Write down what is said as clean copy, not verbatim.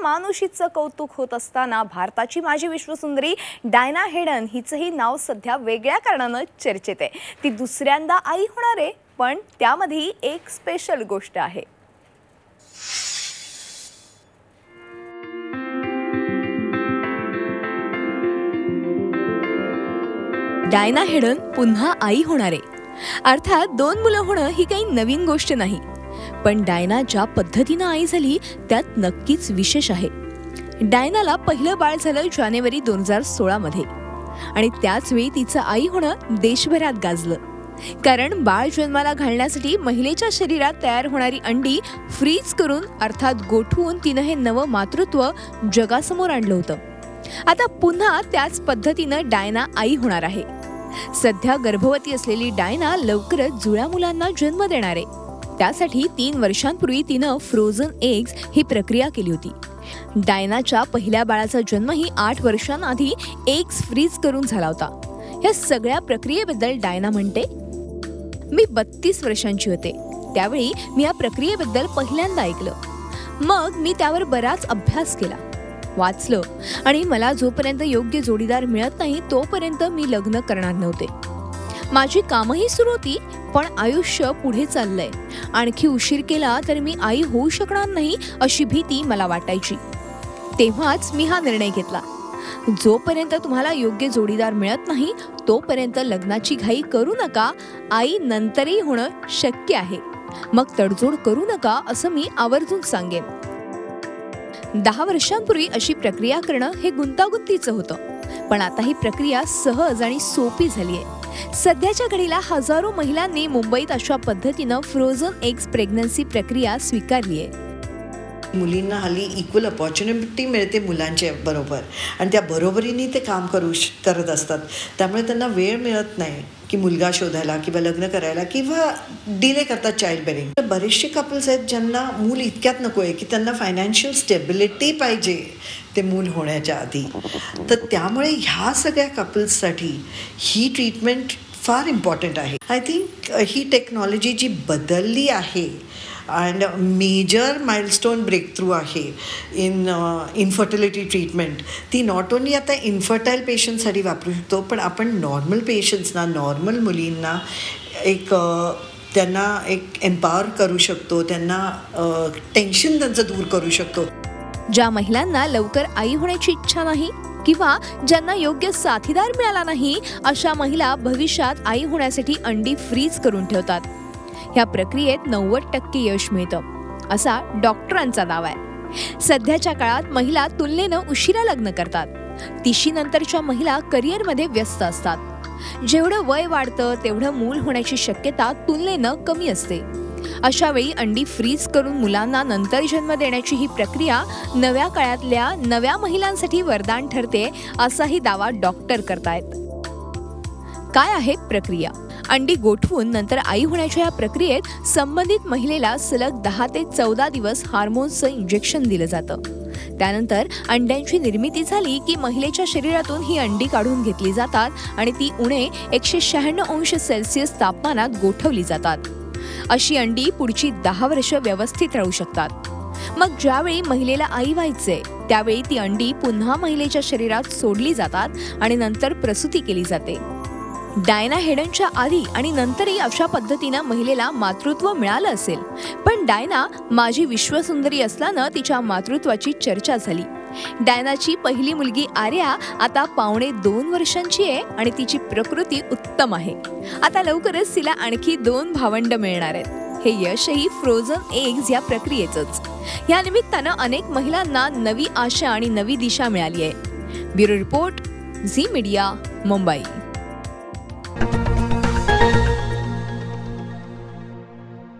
मानुषीचं कौतुक होत असताना भारताची माजी विश्वसुंदरी डायना हेडन हिचंही नाव सध्या वेगळ्या कारणानं चर्चेत आहे। ती दुसऱ्यांदा आई होणार आहे, पण त्यामध्ये एक स्पेशल गोष्ट आहे। डायना हेडन पुन्हा आई होणार आहे। अर्थात 2 मुलं होणं ही काही नवीन गोष्ट नाही, पण डायना ज्या पद्धतीनं आई झाली त्यात नक्कीच विशेष आहे। डायनाला पहिलं बाळ झालं जानेवारी 2016 मध्ये आणि त्याच वेळी तिचं आई होणं देशभरात गाजलं। कारण बाळ जन्माला घालण्यासाठी महिलेच्या शरीरात तयार होणारी अंडी फ्रीज करून अर्थात गोठवून तिनं हे नवं मातृत्व जगासमोर आणलं होतं। आता पुन्हा त्याच पद्धतीनं डायना आई होणार आहे। सध्या गर्भवती असलेली डायना लवकरच जुळ्या मुलांना जन्म देणार आहे। त्यासाठी 3 वर्षांपूर्वी तिनं फ्रोझन एग्स ही प्रक्रिया केली होती। डायनाच्या पहिल्या बाळाचा जन्मही 8 वर्षांआधी एग्स फ्रीज करून झाला होता। या सगळ्या प्रक्रियेबद्दल डायना म्हणते, मी 32 वर्षांची होते त्यावेळी मी या प्रक्रियेबद्दल पहिल्यांदा ऐकलं। मग मी त्यावर बराच अभ्यास केला, वाचलं आणि मला जोपर्यंत योग्य जोडीदार मिळत नाही तोपर्यंत मी लग्न करणार नव्हते। माझी कामही सुरू होती, पण आयुष्य पुढे चाललंय, आणखी उशीर केला तर मी आई होऊ शकणार नाही अशी भीती मला वाटायची। तेव्हाच मी हा निर्णय घेतला, जोपर्यंत तुम्हाला योग्य जोडीदार मिळत नाही तोपर्यंत लग्नाची घाई करू नका, आई नंतरही होणं शक्य आहे, मग तडजोड करू नका असं मी आवर्जून सांगेन। 10 वर्षांपूर्वी अशी प्रक्रिया करणं हे गुंतागुंतीचं होतं, पण आता ही प्रक्रिया सहज आणि सोपी झाली आहे। सध्याच्या घडीला हजारो महिलांनी मुंबईत अशा पद्धतीनं फ्रोझन एग्स प्रेग्नन्सी प्रक्रिया स्वीकारली आहे। मुलींना हल्ली इक्वल अपॉर्च्युनिटी मिळते मुलांच्या बरोबर, आणि त्या बरोबरीने ते काम करत असतात। त्यामुळे त्यांना वेळ मिळत नाही की मुलगा शोधायला किंवा लग्न करायला किंवा डिले करतात चाइल्ड बेरिंग। तर बरेचसे कपल्स आहेत ज्यांना मूल इतक्यात नको आहे की त्यांना फायनान्शियल स्टेबिलिटी पाहिजे ते मूल होण्याच्या आधी। तर त्यामुळे ह्या सगळ्या कपल्ससाठी ही ट्रीटमेंट फार इम्पॉर्टंट आहे। आय थिंक ही टेक्नॉलॉजी जी बदलली आहे अँड मेजर माइलस्टोन ब्रेकथ्रू आहे इनफर्टिलिटी ट्रीटमेंट, ती नॉट ओनली आता इन्फर्टाईल पेशंटसाठी वापरू शकतो, पण आपण नॉर्मल पेशंट्सना, नॉर्मल मुलींना त्यांना एक एम्पावर करू शकतो, त्यांना टेन्शन त्यांचं दूर करू शकतो। ज्या महिलांना लवकर आई होण्याची इच्छा नाही किंवा ज्यांना योग्य साथीदार मिळाला नाही, अशा महिला भविष्यात आई होण्यासाठी अंडी फ्रीज करून ठेवतात। ह्या प्रक्रियेत 90% यश मिळतं असा डॉक्टरांचा दावा आहे। सध्याच्या काळात महिला तुलनेनं उशिरा लग्न करतात। 30 नंतरच्या महिला करिअरमध्ये व्यस्त असतात। जेवढं वय वाढतं तेवढं मूल होण्याची शक्यता तुलनेनं कमी असते। अशा वेळी अंडी फ्रीज करून मुलांना नंतर जन्म देण्याची ही प्रक्रिया नव्या काळातल्या नव्या महिलांसाठी वरदान ठरते असाही दावा डॉक्टर करतायत। काय आहे प्रक्रिया? अंडी गोठवून नंतर आई होण्याच्या या प्रक्रियेत संबंधित महिलेला सलग 10 ते 14 दिवस हार्मोन्सचं इंजेक्शन दिलं जातं। त्यानंतर अंड्यांची निर्मिती झाली की महिलेच्या शरीरातून ही अंडी काढून घेतली जातात आणि ती उणे 196 अंश सेल्सिअस तापमानात गोठवली जातात। अशी अंडी पुढची 10 वर्ष व्यवस्थित राहू शकतात। मग ज्यावेळी महिलेला आई व्हायचंय त्यावेळी ती अंडी पुन्हा महिलेच्या शरीरात सोडली जातात आणि नंतर प्रसूती केली जाते। डायना हेडनच्या आधी आणि नंतरही अशा पद्धतीनं महिलेला मातृत्व मिळालं असेल, पण डायना माझी विश्वसुंदरी असल्यानं तिच्या मातृत्वाची चर्चा झाली। डायनाची पहिली मुलगी आर्या आता 2.25 वर्षांची आहे आणि तिची प्रकृती उत्तम आहे। आता लवकरच तिला आणखी 2 भावंड मिळणार आहेत। हे यशही फ्रोझन एग्स या प्रक्रियेचंच। या निमित्तानं अनेक महिलांना नवी आशा आणि नवी दिशा मिळाली आहे। Bureau report, Zee media, Mumbai.